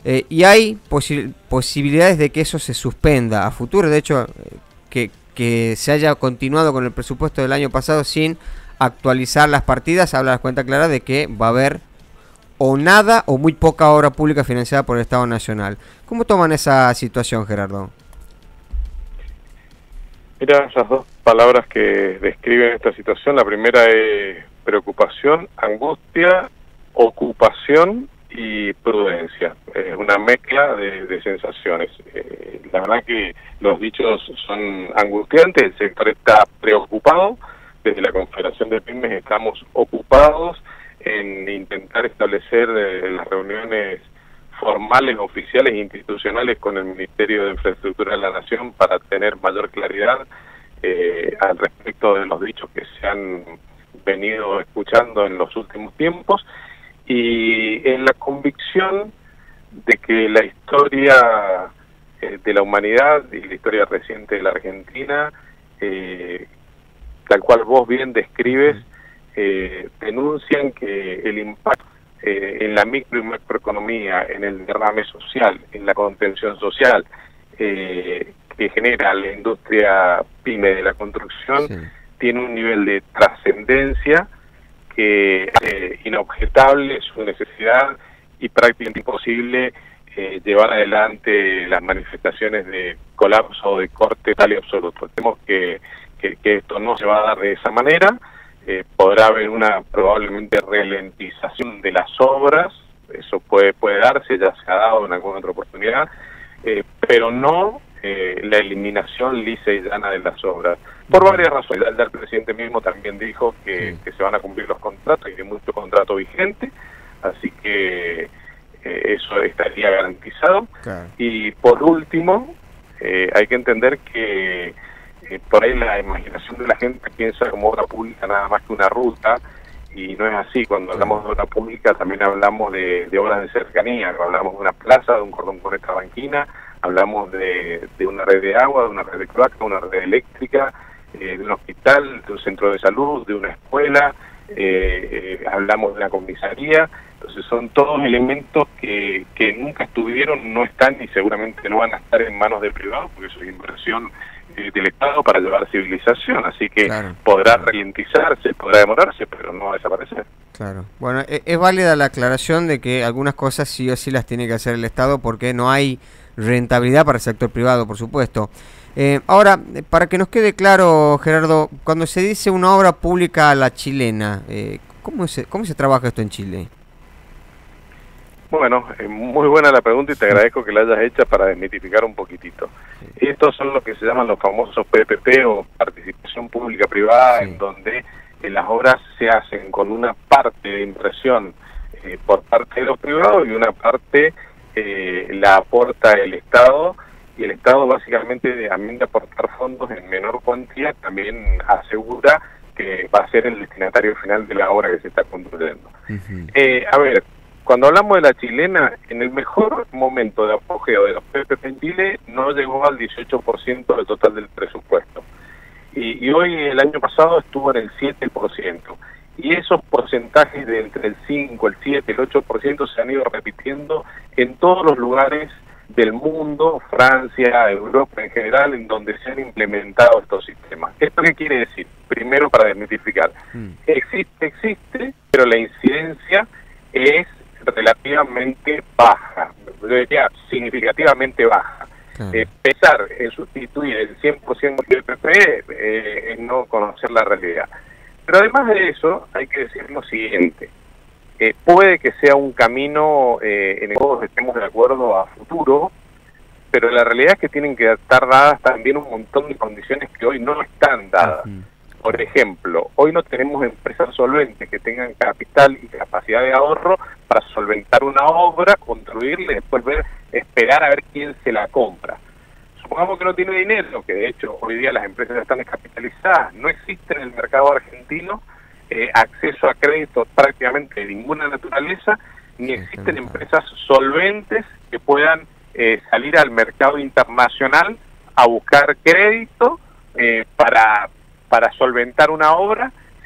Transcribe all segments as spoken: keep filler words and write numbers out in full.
Eh, y hay posi posibilidades de que eso se suspenda a futuro. De hecho, que, que se haya continuado con el presupuesto del año pasado sin actualizar las partidas, habla la cuenta clara de que va a haber o nada o muy poca obra pública financiada por el Estado Nacional. ¿Cómo toman esa situación, Gerardo? Mira, esas dos palabras que describen esta situación, la primera es preocupación, angustia, ocupación y prudencia. Es una mezcla de, de sensaciones. Eh, la verdad que los dichos son angustiantes, el sector está preocupado, desde la Confederación de Pymes estamos ocupados en intentar establecer eh, las reuniones formales, oficiales e institucionales con el Ministerio de Infraestructura de la Nación para tener mayor claridad eh, al respecto de los dichos que se han venido escuchando en los últimos tiempos, y en la convicción de que la historia eh, de la humanidad y la historia reciente de la Argentina, eh, tal cual vos bien describes, eh, denuncian que el impacto eh, en la micro y macroeconomía, en el derrame social, en la contención social, eh, que genera la industria pyme de la construcción, sí, tiene un nivel de trascendencia que es eh, inobjetable su necesidad y prácticamente imposible eh, llevar adelante las manifestaciones de colapso o de corte tal y absoluto. Tenemos que, que, que esto no se va a dar de esa manera. Eh, podrá haber una probablemente ralentización de las obras, eso puede, puede darse, ya se ha dado en alguna otra oportunidad, eh, pero no eh, la eliminación lisa y llana de las obras, por varias razones. El, el presidente mismo también dijo que, sí, que se van a cumplir los contratos y que hay mucho contrato vigente, así que eh, eso estaría garantizado. Claro. Y por último, eh, hay que entender que Eh, por ahí la imaginación de la gente piensa como obra pública nada más que una ruta, y no es así. Cuando hablamos de obra pública también hablamos de, de obras de cercanía, hablamos de una plaza, de un cordón con esta banquina, hablamos de, de una red de agua, de una red de cloaca, una red eléctrica, eh, de un hospital, de un centro de salud, de una escuela, eh, eh, hablamos de una comisaría. Entonces son todos elementos que, que nunca estuvieron, no están y seguramente no van a estar en manos de privados, porque eso es inversión del Estado para llevar civilización, así que claro, podrá ralentizarse, podrá demorarse, pero no va a desaparecer. Claro. Bueno, es, es válida la aclaración de que algunas cosas sí o sí las tiene que hacer el Estado porque no hay rentabilidad para el sector privado, por supuesto. Eh, ahora, para que nos quede claro, Gerardo, cuando se dice una obra pública a la chilena, eh, ¿cómo se, cómo se trabaja esto en Chile? Bueno, es muy buena la pregunta y te agradezco que la hayas hecha para desmitificar un poquitito. Sí. Estos son lo que se llaman los famosos P P P o participación pública-privada, sí, en donde eh, las obras se hacen con una parte de inversión eh, por parte de los privados y una parte eh, la aporta el Estado, y el Estado básicamente, además de aportar fondos en menor cuantía, también asegura que va a ser el destinatario final de la obra que se está construyendo. Uh-huh. eh, a ver, cuando hablamos de la chilena, en el mejor momento de apogeo de los P P P en Chile no llegó al dieciocho por ciento del total del presupuesto. Y, y hoy, el año pasado, estuvo en el siete por ciento. Y esos porcentajes de entre el cinco, el siete, el ocho por ciento se han ido repitiendo en todos los lugares del mundo, Francia, Europa en general, en donde se han implementado estos sistemas. ¿Esto qué quiere decir? Primero, para desmitificar. Mm. Existe, existe, pero la incidencia es relativamente baja, yo diría significativamente baja. Claro. Eh, pensar en sustituir el cien por ciento del P P P eh, es no conocer la realidad. Pero además de eso, hay que decir lo siguiente. Eh, puede que sea un camino eh, en el que todos estemos de acuerdo a futuro, pero la realidad es que tienen que estar dadas también un montón de condiciones que hoy no están dadas. Uh-huh. Por ejemplo, hoy no tenemos empresas solventes que tengan capital y capacidad de ahorro para solventar una obra, construirla y después ver, esperar a ver quién se la compra. Supongamos que no tiene dinero, que de hecho hoy día las empresas están descapitalizadas, no existe en el mercado argentino eh, acceso a crédito prácticamente de ninguna naturaleza, ni existen empresas solventes que puedan eh, salir al mercado internacional a buscar crédito eh, para... para solventar una obra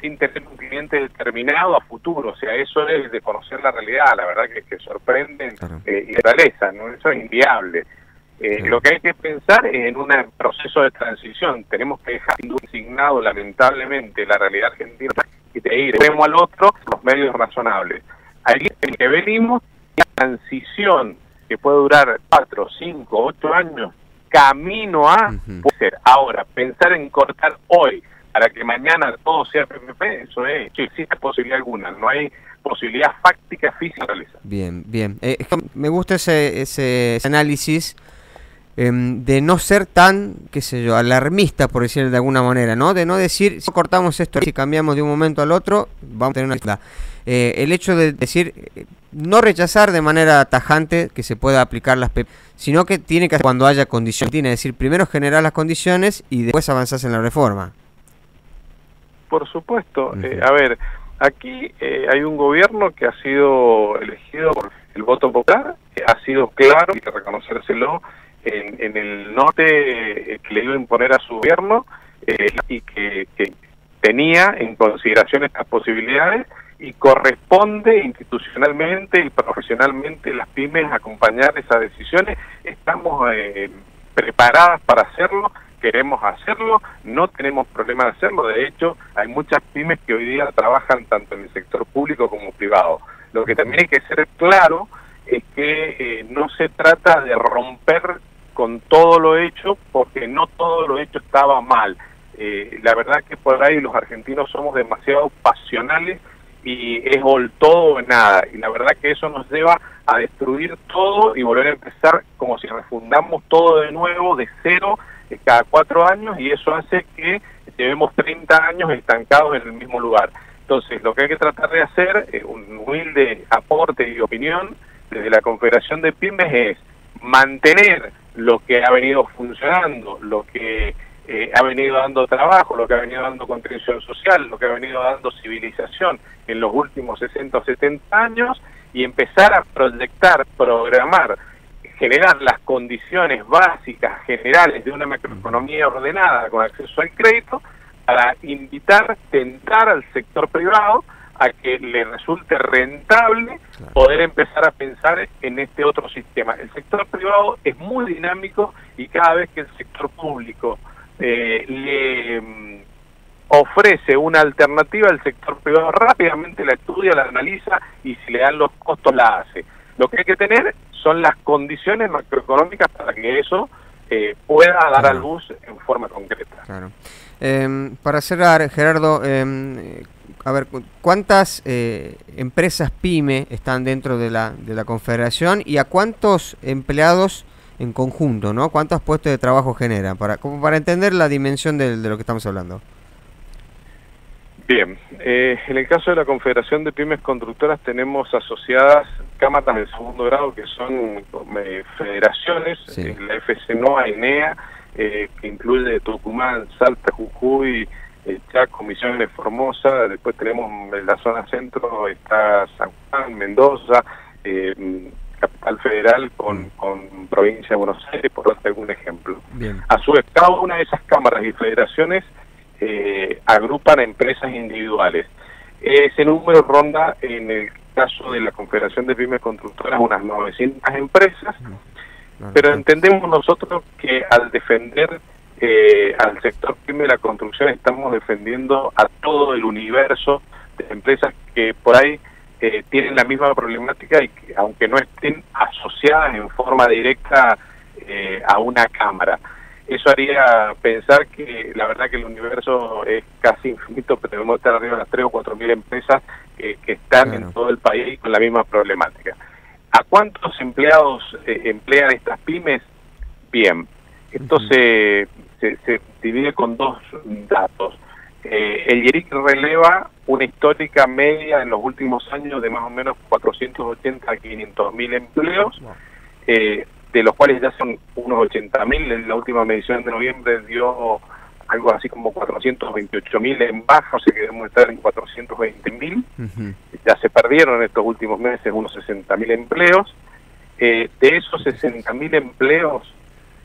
sin tener un cliente determinado a futuro. O sea, eso es de conocer la realidad, la verdad que, que sorprende Claro. eh, y realiza, ¿no? Eso es inviable. Eh, Sí. Lo que hay que pensar es en un proceso de transición. Tenemos que dejar indignado, lamentablemente, la realidad argentina y de ir de uno al otro los medios razonables. Ahí en que venimos, la transición que puede durar cuatro, cinco, ocho años, camino a Uh-huh. puede ser. Ahora, pensar en cortar hoy para que mañana todo sea P P P, eso es, sí, existe posibilidad alguna, no hay posibilidad fáctica, física de realizar. Bien, bien. Eh, es que me gusta ese, ese, ese análisis eh, de no ser tan, qué sé yo, alarmista, por decirlo de alguna manera, ¿no? De no decir, si cortamos esto, si cambiamos de un momento al otro, vamos a tener una isla. Eh, el hecho de decir, eh, no rechazar de manera tajante que se pueda aplicar las P P, sino que tiene que hacer cuando haya condiciones. Tiene que decir, primero generar las condiciones y después avanzarse en la reforma. Por supuesto. Uh-huh. eh, a ver, aquí eh, hay un gobierno que ha sido elegido por el voto popular, eh, ha sido claro, hay que reconocérselo, en, en el norte eh, que le iba a imponer a su gobierno eh, y que, que tenía en consideración estas posibilidades y corresponde institucionalmente y profesionalmente las pymes acompañar esas decisiones. Estamos eh, preparadas para hacerlo, queremos hacerlo, no tenemos problema de hacerlo. De hecho, hay muchas pymes que hoy día trabajan tanto en el sector público como privado. Lo que también hay que ser claro es que eh, no se trata de romper con todo lo hecho, porque no todo lo hecho estaba mal. Eh, la verdad que por ahí los argentinos somos demasiado pasionales y es o todo o nada, y la verdad que eso nos lleva a destruir todo y volver a empezar como si refundamos todo de nuevo, de cero, eh, cada cuatro años, y eso hace que llevemos treinta años estancados en el mismo lugar. Entonces, lo que hay que tratar de hacer, eh, un humilde aporte y opinión desde la Confederación de Pymes, es mantener lo que ha venido funcionando, lo que eh, ha venido dando trabajo, lo que ha venido dando contribución social, lo que ha venido dando civilización en los últimos sesenta o setenta años, y empezar a proyectar, programar, generar las condiciones básicas, generales de una macroeconomía ordenada con acceso al crédito, para invitar, tentar al sector privado a que le resulte rentable poder empezar a pensar en este otro sistema. El sector privado es muy dinámico y cada vez que el sector público eh, le um, ofrece una alternativa, el sector privado rápidamente la estudia, la analiza y si le dan los costos la hace. Lo que hay que tener son las condiciones macroeconómicas para que eso eh, pueda dar claro. a luz en forma concreta. Claro. Eh, para cerrar, Gerardo, eh, a ver, ¿cuántas eh, empresas PYME están dentro de la de la Confederación y a cuántos empleados en conjunto, ¿no? ¿Cuántos puestos de trabajo generan? Para, como para entender la dimensión de, de lo que estamos hablando. Bien, eh, en el caso de la Confederación de Pymes Constructoras tenemos asociadas cámaras de segundo grado que son eh, federaciones, sí. eh, la F C N O A, ENEA, eh, que incluye Tucumán, Salta, Jujuy, eh, Chaco, Misiones, Formosa. Después tenemos en la zona centro está San Juan, Mendoza, eh, Capital Federal con, con Provincia de Buenos Aires, por darte algún ejemplo. Bien. A su vez, cada una de esas cámaras y federaciones eh, agrupan a empresas individuales. Ese número ronda, en el caso de la Confederación de Pymes Constructoras, unas novecientas empresas, no, no, pero no. entendemos nosotros que al defender eh, al sector pyme de la construcción estamos defendiendo a todo el universo de empresas que por ahí eh, tienen la misma problemática y que, aunque no estén asociadas en forma directa eh, a una cámara. Eso haría pensar que la verdad que el universo es casi infinito, pero debemos estar arriba de las tres o cuatro mil empresas que, que están claro. en todo el país con la misma problemática. ¿A cuántos empleados eh, emplean estas pymes? Bien, esto uh-huh. se, se, se divide con dos datos. Eh, el IERIC releva una histórica media en los últimos años de más o menos cuatrocientos ochenta a quinientos mil empleos, wow. eh, de los cuales ya son unos ochenta mil. En la última medición de noviembre dio algo así como cuatrocientos veintiocho mil en baja, o sea que debemos estar en cuatrocientos veinte mil. Uh-huh. Ya se perdieron en estos últimos meses unos sesenta mil empleos. Eh, de esos sesenta mil empleos,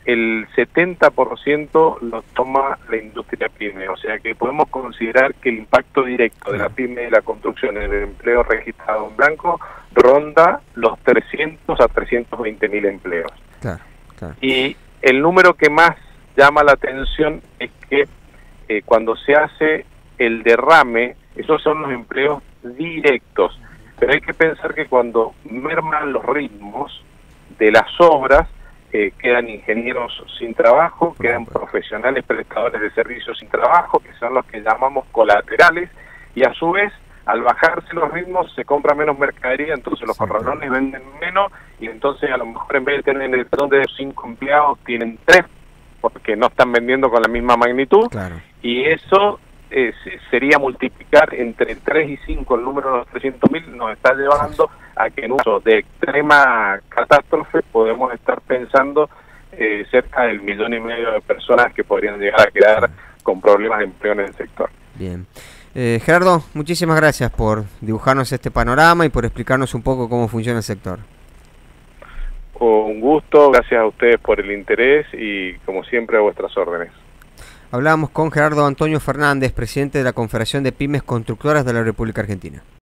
el setenta por ciento lo toma la industria pyme, o sea que podemos considerar que el impacto directo de la pyme y la construcción en el empleo registrado en blanco ronda los trescientos a trescientos veinte mil empleos. Claro, claro. Y el número que más llama la atención es que eh, cuando se hace el derrame, esos son los empleos directos, pero hay que pensar que cuando merman los ritmos de las obras, eh, quedan ingenieros sin trabajo, quedan profesionales prestadores de servicios sin trabajo, que son los que llamamos colaterales, y a su vez, al bajarse los ritmos, se compra menos mercadería, entonces los corralones venden menos, y entonces a lo mejor en vez de tener el patrón de cinco empleados, tienen tres, porque no están vendiendo con la misma magnitud, Claro. y eso eh, sería multiplicar entre tres y cinco el número de los trescientos mil, nos está llevando a que en un caso de extrema catástrofe podemos estar pensando eh, cerca del millón y medio de personas que podrían llegar a quedar con problemas de empleo en el sector. Bien. Eh, Gerardo, muchísimas gracias por dibujarnos este panorama y por explicarnos un poco cómo funciona el sector. Un gusto, gracias a ustedes por el interés y como siempre a vuestras órdenes. Hablábamos con Gerardo Antonio Fernández, presidente de la Confederación de Pymes Constructoras de la República Argentina.